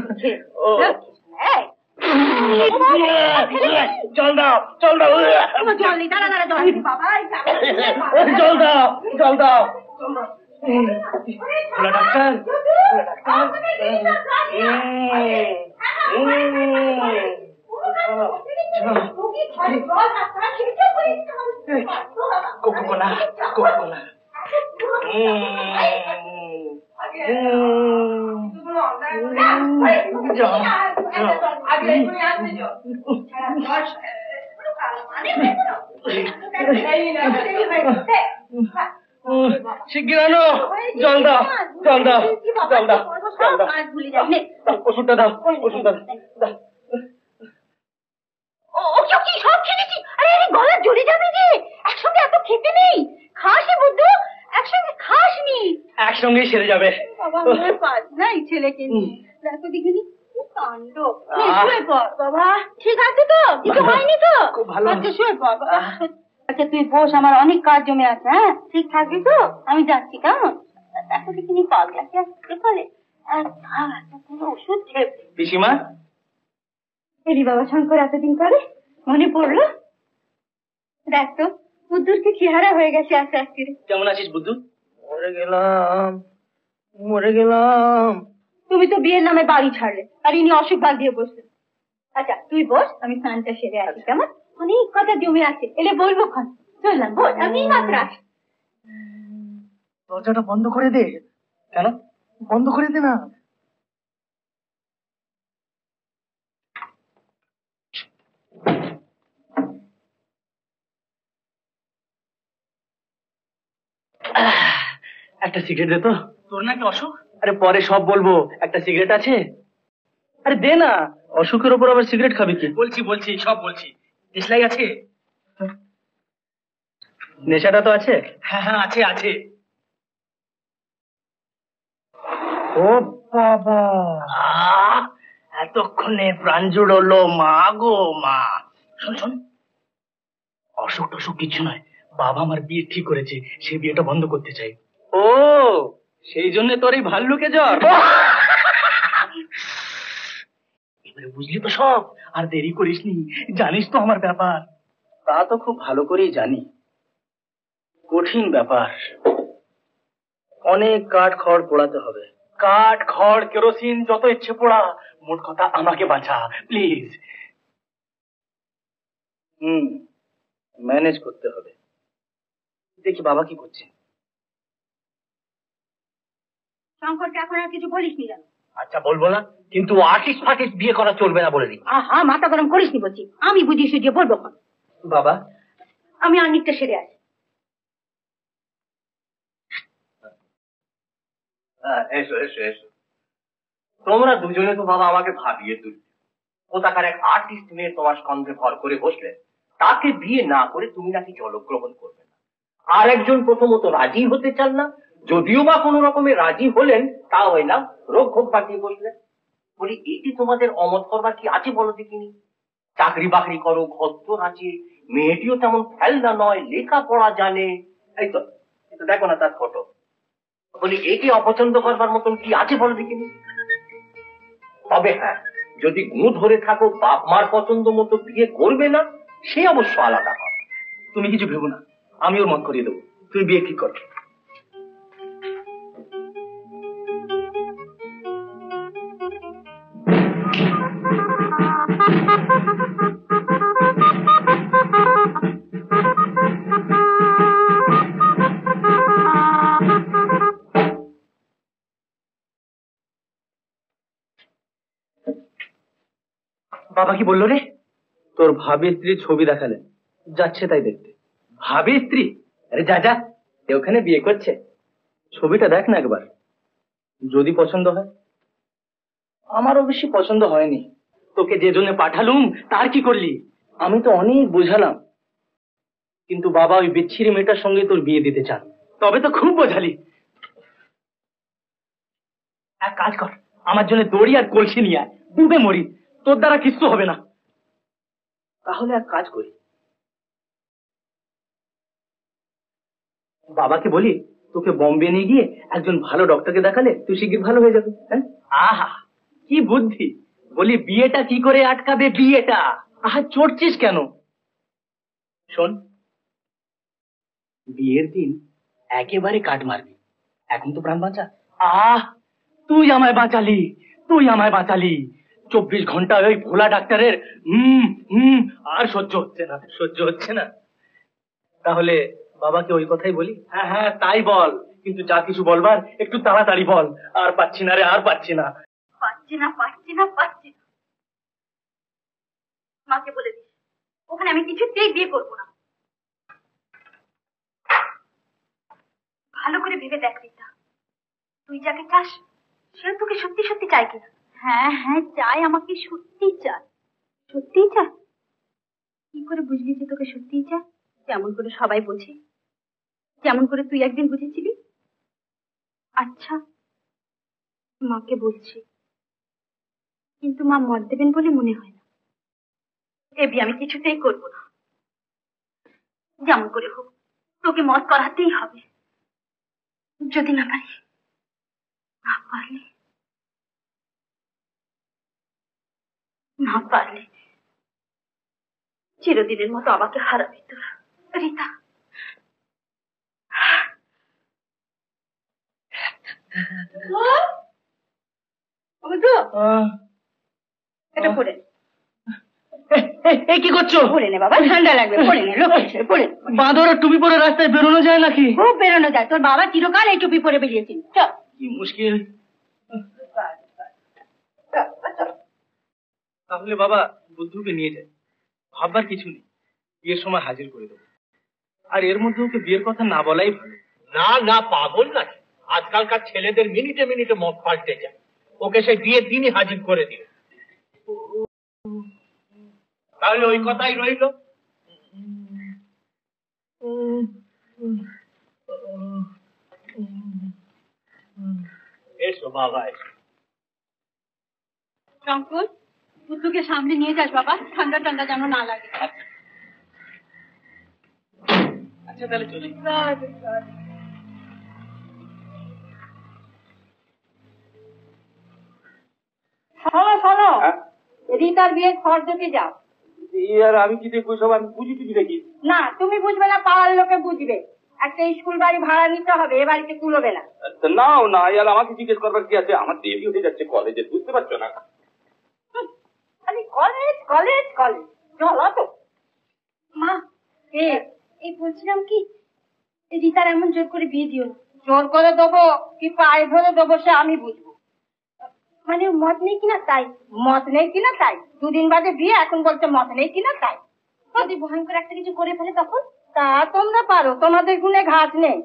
জল দাও, জল দাও,
জল নেই, দাঁড়া দাঁড়া, জল নেই বাবা।
জল দাও, জল দাও। Doctor, Coca Cola, Coca Cola. শিগগির আনো, জল দাও, জল দাও, জল দাও, জল দাও। ওষুধটা দাও, ওষুধটা দাও।
ও কি সব খেয়েছি? আরে আরে, গলা জ্বলে যাবে যে, একসঙ্গে এত খেতে নেই। খাসি বুদ্ধু, একসঙ্গে খাসনি।
একসঙ্গেই সেরে যাবে।
বাবা আমার পাঁচ না এই ছেলেকে নিয়ে। দেখো দেখিনি কি কাণ্ড। শুয়ে পড় বাবা, ঠিক আছে তো? কিছু হয়নি তো?
খুব ভালো।
আচ্ছা শুয়ে পড় বাবা। আচ্ছা তুই বস, আমার অনেক কাজ জমে আছে। হ্যাঁ ঠিক থাকবি তো? আমি যাচ্ছি কেমন? দেখো দেখিনি পাগলা কি আসতে পারে। আর থাক, একটা পুরো ওষুধ খেয়ে।
পিসিমা,
এরি বাবা শঙ্কর, এতদিন পরে মনে পড়লো। দেখ তো বুদ্ধুর কি চেহারা হয়ে গেছে আস্তে আস্তে।
কেমন আছিস বুদ্ধু? মরে গেলাম, মরে গেলাম।
তুমি তো বিয়ের নামে বাড়ি ছাড়লে, আর ইনি অসুখ বাদ দিয়ে বসলেন। আচ্ছা তুই বস, আমি স্নানটা সেরে আসি কেমন? অনেক কথা জমে আছে, এলে বলবো ক্ষণ। চললাম, বস, আমি মাত্র আসি।
দরজাটা বন্ধ করে দে। কেন? বন্ধ করে দে না। একটা সিগারেট দে তো। তোর নাকি অসুখ? আরে পরে সব বলবো, একটা সিগারেট আছে? আরে দে না, অসুখের উপর আবার সিগারেট খাবি কি? বলছি বলছি, সব বলছি। দেশলাই আছে? নেশাটা তো আছে? হ্যাঁ হ্যাঁ আছে আছে। ও বাবা, এতক্ষণে প্রাণ জুড়লো মা গো মা। শোন শোন, অসুখ টসুখ কিছু নয়, বাবা আমার বিয়ে ঠিক করেছে, সে বিয়েটা বন্ধ করতে চাই। ও সেই জন্য তোর এই ভাল্লুকে জ্বর? এবারে বুঝলি তো সব, আর দেরি করিসনি, জানিস তো আমার ব্যাপার। তা তো খুব ভালো করেই জানি, কঠিন ব্যাপার, অনেক কাঠ খড় পোড়াতে হবে। কাঠ খড় কেরোসিন যত ইচ্ছে পোড়া, মোট কথা আমাকে বাঁচা প্লিজ। ম্যানেজ করতে হবে। দেখি বাবা কি করছে।
শঙ্করকে এখন আর কিছু বলিস নি জানো?
আচ্ছা বলবো না, কিন্তু আর্টিস্ট ফার্টিস্ট বিয়ে করা চলবে না বলে দিই।
আহা, মাথা গরম করিস নি বলছি, আমি বুঝিয়ে সুঝিয়ে বলবো ক্ষণ।
বাবা,
আমি আনিকটা সেরে আসি।
এসো এসো এসো। তোমরা দুজনে তো বাবা আমাকে ভাবিয়ে তুললে। কোথাকার এক আর্টিস্ট মেয়ে তোমার স্কন্ধে ভর করে বসলে, তাকে বিয়ে না করে তুমি নাকি জলগ্রহণ করবে না। আর একজন প্রথমত রাজি হতে চান না, যদিও বা কোনো রকমে রাজি হলেন তা হয় না, রোগ ভোগ পাঠিয়ে বসলেন। বলি এটি তোমাদের অমত করবার কি আছে বলো দেখিনি? চাকরি বাকরি করো, ঘর আছে, মেয়েটিও তেমন ফেলনা নয়, লেখাপড়া জানে। এই তো দেখো না তার ফটো। বলি এটি অপছন্দ করবার মতন কি আছে বলো দেখিনি? তবে হ্যাঁ, যদি গুণ ধরে থাকো বাপ মার পছন্দ মতো বিয়ে করবে না, সে অবশ্য আলাদা কথা। তুমি কিছু ভেবো না, আমি ওর মত করিয়ে দেবো। তুমি বিয়ে ঠিক করো। বাবা কি বললো রে? তোর ভাবি স্ত্রীর ছবি দেখালেন, যাচ্ছে তাই দেখতে। ভাবি স্ত্রী? আরে যা যা, ওখানে বিয়ে করছে। ছবিটা দেখ না একবার, যদি পছন্দ হয়। আমারও বেশি পছন্দ হয়নি। তোকে যে জন্য পাঠালুম তার কি করলি? আমি তো অনেক বোঝালাম, কিন্তু বাবা ওই বিচ্ছিরি মেয়েটার সঙ্গে তোর বিয়ে দিতে চান। তবে তো খুব বোঝালি। এক কাজ কর, আমার জন্য দড়ি আর কলসি নিয়ে আয়, ডুবে মরি, তোর দ্বারা কিচ্ছু হবে না। তাহলে এক কাজ করি, বাবাকে বলি তোকে বম্বে নিয়ে গিয়ে একজন ভালো ডক্টরকে দেখালে তুই শিগগির ভালো হয়ে যাবে। হ্যাঁ, আহা কি বুদ্ধি! বলি বিয়েটা কি করে আটকাবে? বিয়েটা আহা চড়ছিস কেন? শোন, বিয়ের দিন একেবারে কাট মারবি, এখন তো প্রাণ বাঁচা। আহ তুই আমায় বাঁচালি, তুই আমায় বাঁচালি। 24 ঘন্টা ওই ভোলা ডাক্তারের আর সহ্য হচ্ছে না, সহ্য হচ্ছে না। তাহলে বাবাকে ওই কথাই বলি? হ্যাঁ হ্যাঁ তাই বল, কিন্তু যা কিছু বলবার একটু তাড়াতাড়ি বল। আর পাচ্ছি না রে, আর পাচ্ছি না।
পাচ্ছি না, পাচ্ছি না, পাচ্ছি না। মাকে বলে দিস ওখানে আমি কিছুতেই বিয়ে করবো না। ভালো করে ভেবে দেখ রীতা, তুই যাকে চাস সে তোকে সত্যি সত্যি চায় কিনা। হ্যাঁ হ্যাঁ চাই, আমাকে সত্যি চায়। সত্যি চায়? কি করে বুঝলি যে তোকে সত্যিই চায়? যেমন করে সবাই বোঝে, যেমন করে তুই একদিন বুঝেছিলি। আচ্ছা মাকে বলছি, কিন্তু মা মত দেবেন বলে মনে হয় না। এ বিয়ে আমি কিছুতেই করবো না। যেমন করে হোক তোকে মত করাতেই হবে। যদি না পারি, না পারলে চিরদিনের মতো আমাকে হারাবি তোরা। রীতা, এটা পড়ে
কি করছো?
পড়ে নে বাবা, ঠান্ডা লাগবে। পড়ে নে, লোক পড়ে।
বাঁদর টুপি পরে রাস্তায় বেরোনো যায় নাকি?
খুব বেরোনো যায়, তোর বাবা চিরকাল এই টুপি পরে বেরিয়েছিল। চল।
কি মুশকিল। তাহলে বাবা বুদ্ধুকে নিয়ে যায়, ভাববার কিছু নেই, বিয়ের সময় হাজির করে দেবো। আর এর মধ্যে ওকে বিয়ের কথা না বলাই ভালো।
না না, পাগল নাকি? আজকালকার ছেলেদের মিনিটে মিনিটে মত পাল্টে যায়। ওকে সেই বিয়ের দিনই হাজির করে দিও। তাহলে ওই কথাই রইল। এসো বাবা, এসো।
শঙ্কর, বুদ্ধুকে সামনে নিয়ে যাস বাবা, ঠান্ডা ঠান্ডা যেন না লাগে।
আচ্ছা তাহলে চলি।
শোনো শোনো, রীতার বিয়ের খরচ দিতে যাও।
আর আমি কি দেখবো সব? আমি বুঝি টুঝি দেখি
না, তুমি বুঝবে না, পাড়ার লোকে বুঝবে। একটা স্কুল বাড়ি ভাড়া নিতে হবে, এ বাড়িতে তুলবে না।
নাও না, ইয়ার আমাকে জিজ্ঞেস করবার কি আছে? আমার দেরি হয়ে যাচ্ছে কলেজে, বুঝতে পারছো না?
খালি কলেজ কলেজ কলেজ, চলো তো।
মা, এই বলছিলাম কি, রীতার এমন জোর করে বিয়ে দিও না।
জোর করে দেবো কি পায়ে ধরে দেবো সে আমি বুঝবো।
মানে মত নেই কিনা তাই?
মত নেই কিনা তাই? দুদিন বাদে বিয়ে, এখন বলছে মত নেই কিনা তাই?
যদি ভয়ঙ্কর একটা কিছু করে ফেলে তখন?
তা তোমরা পারো, তোমাদের গুণে ঘাট নেই।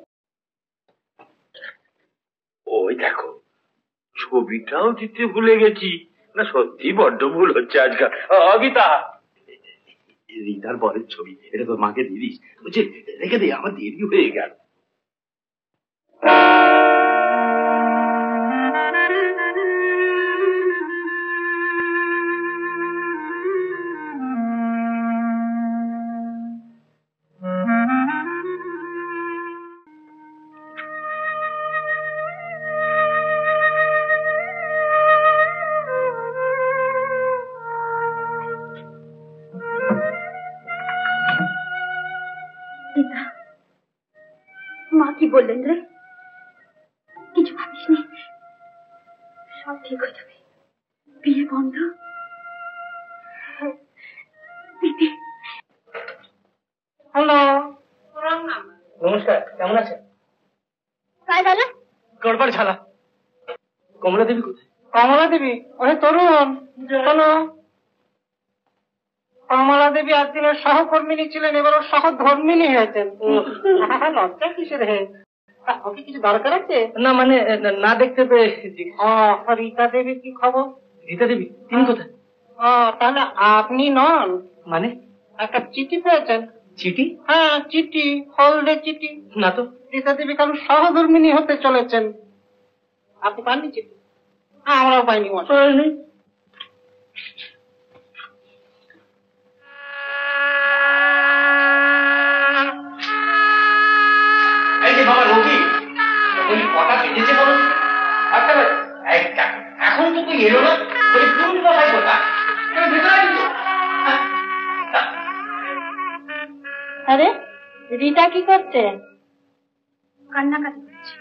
ওই দেখো, ছবিটাও দিতে ভুলে গেছি। না সত্যি বড্ড ভুল হচ্ছে আজকাল। অগীতা, রিতার বরের ছবি, এটা তোর মাকে দিয়ে দিস। বলছে রেখে দে, আমার দেরি হয়ে গেল।
মা কি বললেন রে? কিছু ভাবিস নি, সব ঠিক হয়ে যাবে। বিয়ে বন্ধ।
হ্যালো,
নমস্কার, কেমন আছেন?
তাই বলে
গড়বড় ঝালা। কমলা দেবী কোথায়?
কমলা দেবী? ওরে তরুণ, শোনো, কমলা দেবী একদিনের সহকর্মিনী ছিলেন, এবার ওর সহধর্মিনী হয়েছেন। লজ্জা কিসের হে? ওকে কিছু দরকার আছে?
না মানে না দেখতে পেয়ে।
রীতা দেবীর কি খবর?
রীতা দেবী তিনি কোথায়?
তাহলে আপনি নন?
মানে
একটা চিঠি পেয়েছেন?
চিঠি?
হ্যাঁ, চিঠি, হলদে চিঠি।
না তো।
রীতা দেবী কারণ সহধর্মিনী হতে চলেছেন। আপনি পাননি চিঠি? আমরাও পাইনি।
বাবা রবি, কটা বেজেছে বলো? এখন তো তুই এলো না, বলি কোন কথায় কথা?
আরে রীতা কি করছে?
কান্নাকাটি করছে।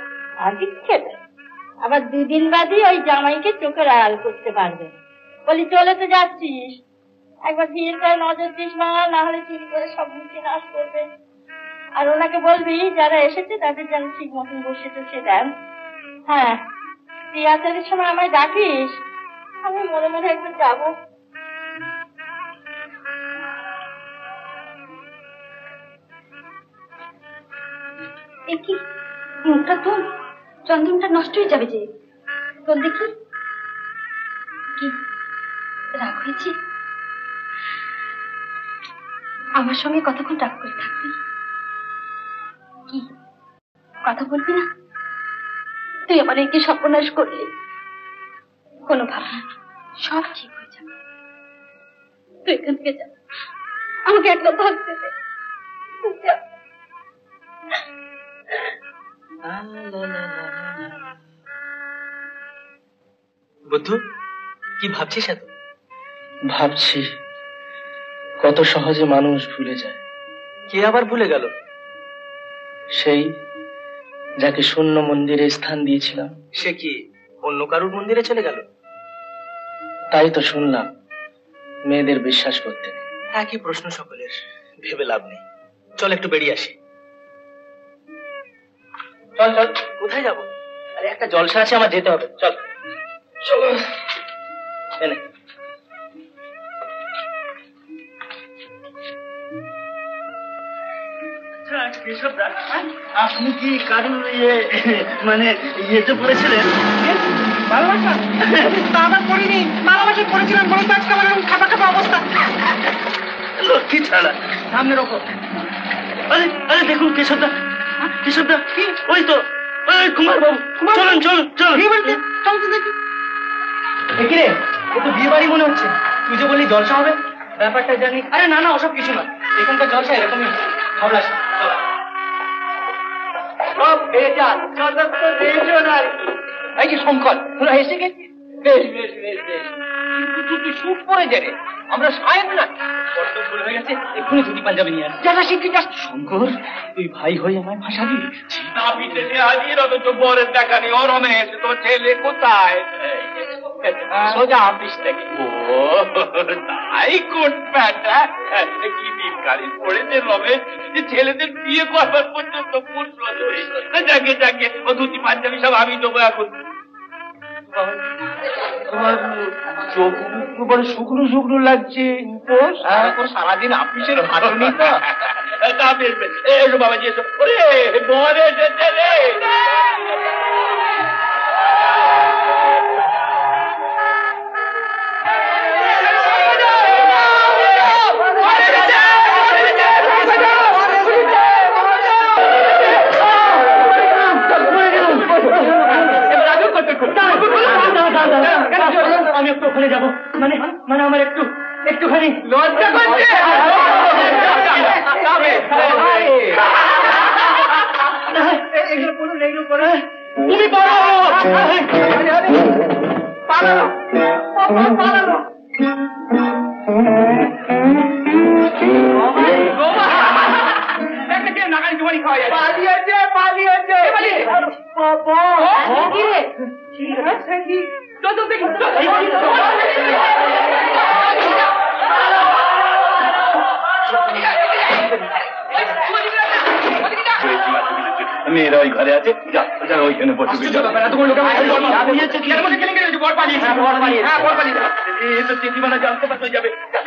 আবার দুদিন বাদই ওই জামাইকে চোখের আড়াল করতে পারবে। বলি চলে তো যাচ্ছিস, একবার ভিড়টায় নজর দিস মা, না হলে চুরি করে সব মুখে নাশ করবে। আর ওনাকে বলবি যারা এসেছে তাদের যেন ঠিক মতন বসে টসে দেন। হ্যাঁ, রিহার্সালের সময় আমায় ডাকিস, আমি মনে মনে একবার যাবো।
কি মুখটা তোর, চন্দনটা নষ্ট হয়ে যাবে যে। তোর দেখি কি রাগ হয়েছে? আমার সঙ্গে কতক্ষণ রাগ করে থাকবি? কি কথা বলবি না? তুই আমার একে সর্বনাশ করলি। কোনো ভাবনা, সব ঠিক হয়ে যাবে। তুই এখান থেকে যা, আমাকে একটা ভাবতে দে।
বুদ্ধু, কি ভাবছিস এত?
ভাবছি কত সহজে মানুষ ভুলে যায়।
কে আবার ভুলে গেল?
সেই যাকে শূন্য মন্দিরে স্থান দিয়েছিলাম।
সে কি অন্য কারুর মন্দিরে চলে গেল?
তাই তো শুনলাম। মেয়েদের বিশ্বাস করতে নেই।
একই প্রশ্ন সকলের, ভেবে লাভ নেই। চল একটু বেরিয়ে আসি। চল চল। কোথায় যাবো? আরে একটা জলসা আছে, আমার যেতে হবে। চল চলো। এনে আপনি কি কারুর মানে ইয়েতে পড়েছিলেন?
ভালোবাসা? তা আবার করিনি। ভালোবাসা করেছিলাম বলে তো আজকে আমার খাপা খাপা অবস্থা।
লক্ষ্মী ছাড়া সামনে রকম। আরে আরে দেখুন কেশবদা, কেশবদা, ওই তো কুমার বাবু। চলুন চলুন চলুন।
কি বলছে? চল তো দেখি।
দেখি রে, ও তো বিয়ে বাড়ি মনে হচ্ছে। তুই যে বললি জলসা হবে, ব্যাপারটা জানি। আরে না না, ওসব কিছু না। এখানকার জলসা এরকমই ভাবলা। সব পেয়ে যান, এই যে শঙ্কর, তোরা এসে গেছিস। বেশ বেশ বেশ বেশ, কিন্তু তুই শুট পরে যাবে, আমরা সাহেব না। বড্ড ভুল হয়ে গেছে, এক্ষুনি ধুতি পাঞ্জাবি নিয়ে আস। যারা শিক্ষিত। শঙ্কর, তুই ভাই হয়ে আমায় ভাসাবি?
না পিঠে হাজির, অথচ বরের দেখা নেই। ও রমেশ, তোর ছেলে কোথায়?
সোজা অফিস থেকে।
ও তাই কোট প্যান্ট, কি দিনকালি পড়েছে রমেশ, যে ছেলেদের বিয়ে করবার পর্যন্ত ফুরসত নেই। যাকে যাকে ও ধুতি পাঞ্জাবি সব আমি দেবো এখন। তোমার চোখ বড় শুকনো শুকনো লাগছে। সারাদিন অফিসের খাটুনি তো। তা বেশ বেশ, এসো বাবাজি এসো। ওরে বর এসেছে রে।
আমি একটু ওখানে যাবো, মানে মানে আমার একটুখানি লজ্জা করছে। তুমি পারো, পালানো পালানো। নাগাল জোয়ারি খাওয়া যায়। পালিয়েছে পালিয়েছে।
মেয়েরা ওই ঘরে আছে, যারা ওইখানে বসে চেতিমানা জানতে পারতে যাবে।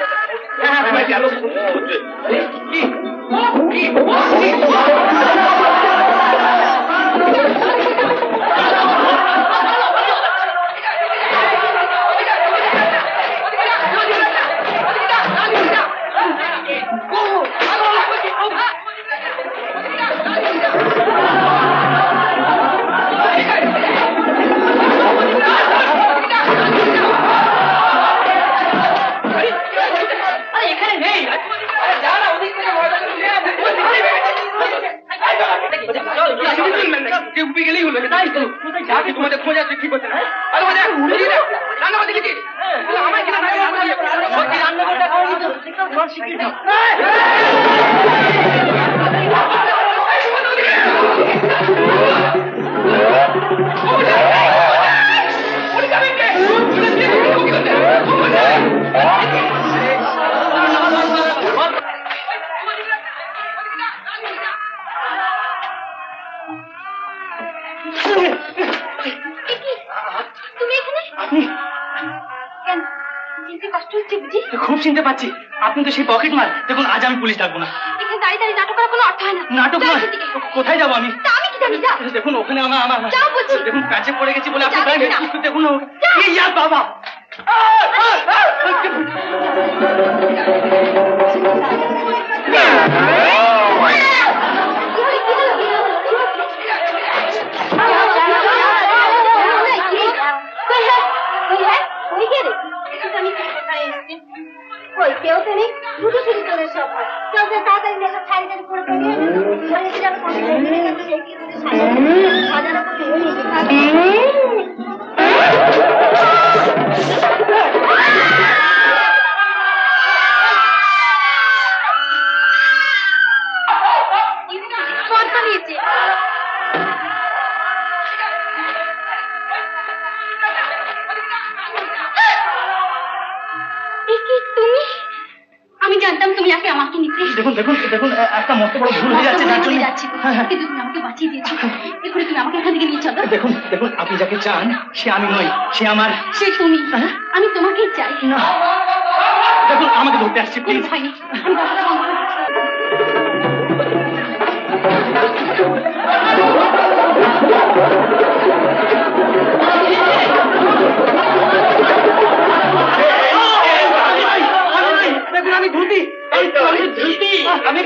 তোমাদের খোঁজা ঠিক হচ্ছে না। খুব চিনতে পাচ্ছি, আপনি তো সেই পকেট মার। দেখুন আজ আমি পুলিশ ডাকবো না।
এখানে দাঁড়িয়ে দাঁড়িয়ে নাটক করার কোনো অর্থ হয় না।
নাটক নয়, কোথায় যাবো আমি?
আমি কি জানি? যা।
দেখুন ওখানে আমার
যাও বলছি।
দেখুন কাছে পড়ে গেছি বলে আপনি দেখুন বাবা।
কেউ তো নেই, দুটো শুরু করে সব হয়। কেউ তো তাড়াতাড়ি লেখা শাড়ি টাড়ি পরে পড়ে ঘরে এসে যাবে, সাজানো বানিয়েছে। তুমি, আমি জানতাম তুমি আগে আমাকে নিতে।
দেখুন দেখুন দেখুন একটা মস্ত বড় ভুল হয়ে যাচ্ছে,
কিন্তু তুমি আমাকে বাঁচিয়ে দিয়েছো। এরপরে তুমি আমাকে এখান থেকে নিয়ে চলো।
দেখুন দেখুন আপনি যাকে চান সে আমি নই, সে আমার।
সে তুমি। আমি তোমাকেই চাই।
না দেখুন আমাকে ধরতে আসছি প্লিজ।
হয়নি, আমি কথাটা বন্ধ করে দিচ্ছি।
দেখুন আমি ধুতি, আমি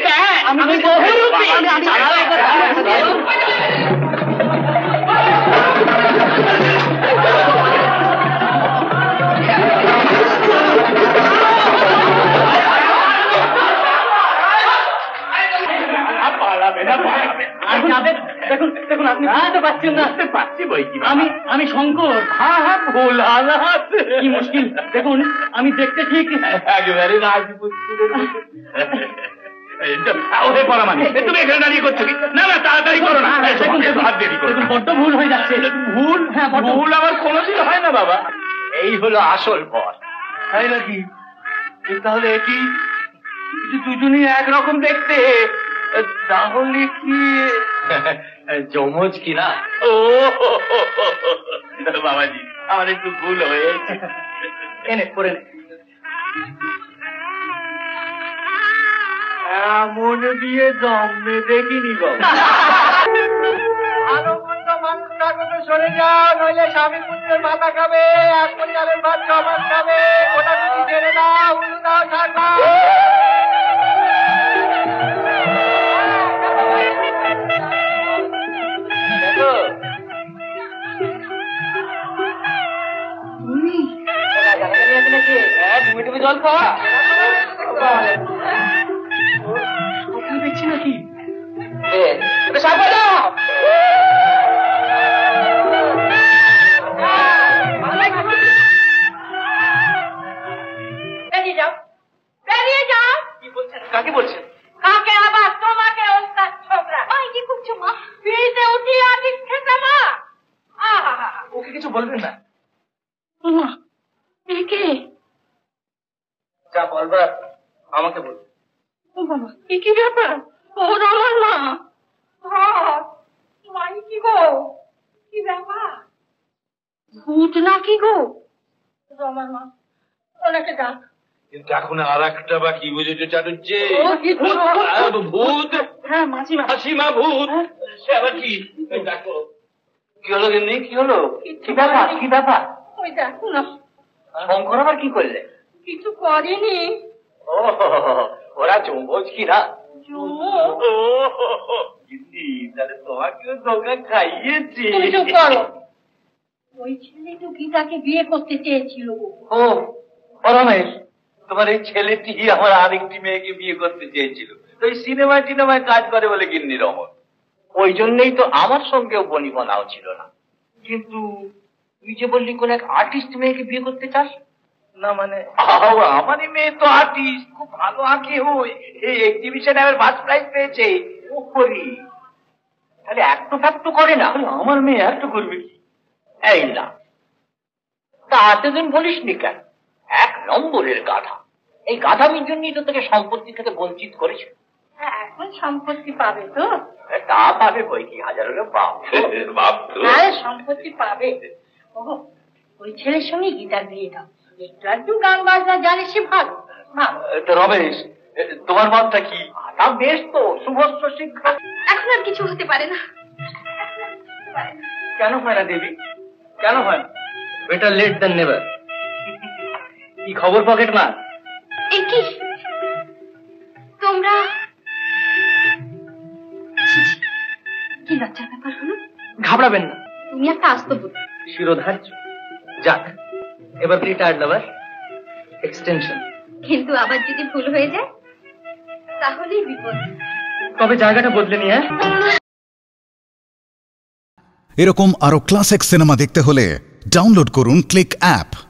দেখুন দেখুন আপনি বুঝতে পারছেন না।
পাচ্ছি বই কি
আমি শঙ্কর।
হ্যাঁ ভুল
কি মুশকিল, দেখুন আমি দেখতে ঠিক
একেবারে রাজপুত্রের পড়া মানে তুমি এখানে দাঁড়িয়ে করছো কি? না না তাড়াতাড়ি করো না।
দেখুন হাত দেরি করুন, বড্ড ভুল হয়ে যাচ্ছে।
ভুল?
হ্যাঁ
ভুল আমার কোনোদিন হয় না বাবা। এই হলো আসল পথ, তাই নাকি? তাহলে এটি দুজনই একরকম দেখতে, তাহলে কি
যমজ কিনা?
ও বাবাজি আমার একটু ভুল হয়েছে।
এনে করে নে।
এমন বিয়ে জন্মে দেখিনি বাবা।
ভালো মন্দ মানুষটা কোনো সরে যাও, নইলে স্বামী পুত্রের মাথা খাবে, এক পরিবারের ভাত সমান খাবে। ওটা যদি ছেড়ে দাও, উল্লু দাও, ছাড় দাও। তুমি জল খাওয়া দেখছি নাকি
বেরিয়ে যাও, বেরিয়ে যাও।
কি বলছেন? কাকে বলছেন?
কাকে আবার? তোমাকে ওস্তাদ ছোকরা।
কি করছো মা?
ফিরিতে উঠিয়ে আছিস খেতে মা।
ওকে কিছু বলবেন না।
কে?
যা বলবার আমাকে বল।
কি ব্যাপার? ওর আমার মা। মাই কি গো? কি ব্যাপার? ভূত নাকি গো? আমার মা, ওনাকে ডাক।
কিন্তু এখন আর একটা বা কি বুঝেছো চাটুচ্ছে? ভূত।
হ্যাঁ, মাসিমা।
হাসিমা ভূত। সে আবার কি? দেখো
কি হলো গিন্নি? কি হলো? কি ব্যাপার? কি ব্যাপার?
ওই দেখো না,
শঙ্কর আবার কি করলে?
কিছু করেনি।
ও, ওরা জমজ কিনা?
গিন্নি, তাহলে তোমাকেও ধোকা খাইয়েছে।
তুমি চুপ করো। ওই ছেলে তো গীতাকে বিয়ে করতে চেয়েছিল।
ও রমেশ, তোমার এই ছেলেটি আমার আরেকটি মেয়েকে বিয়ে করতে চেয়েছিল। তো এই সিনেমায় কাজ করে বলে গিন্নি রমন। ওই জন্যই তো আমার সঙ্গেও বনিবনাও ছিল না। কিন্তু তুই যে বললি কোন এক আর্টিস্ট মেয়েকে বিয়ে করতে চাস? না মানে আমারই মেয়ে তো আর্টিস্ট, খুব ভালো আঁকে। ওই এক্সিবিশনে আবার ফার্স্ট প্রাইজ পেয়েছে। ও করি তাহলে একটু ফ্যাক্টু করে না? আমার মেয়ে একটু করবে কি? এই না, তা এতদিন বলিস নি কেন? এক নম্বরের গাধা। এই গাধামির জন্যই তো তোকে সম্পত্তি থেকে বঞ্চিত করেছে।
এখন সম্পত্তি পাবে তো?
তা পাবে বই কি, হাজার হলে বাপ।
আরে সম্পত্তি পাবে। ও, ওই ছেলের সঙ্গে গীতার বিয়ে দাও। একটু একটু গান বাজনা জানিস ভালো।
তো রমেশ, তোমার মতটা কি? তা বেশ তো, শুভস্য শিক্ষা।
এখন আর কিছু হতে পারে না।
কেন হয় না দেবী? কেন হয় না? Better late than never. কি খবর পকেট মার?
এই কি তোমরা? কি লজ্জার ব্যাপার হলো?
ঘাবড়াবেন না,
তুমি একটা আস্ত বুদ্ধ।
শিরোধার্য। যাক, এবার রিটায়ার্ড লাভার এক্সটেনশন।
কিন্তু আবার যদি ভুল হয়ে যায় তাহলেই বিপদ।
তবে জায়গাটা বদলে নিয়ে।
এরকম আরো ক্লাসিক সিনেমা দেখতে হলে ডাউনলোড করুন ক্লিক অ্যাপ।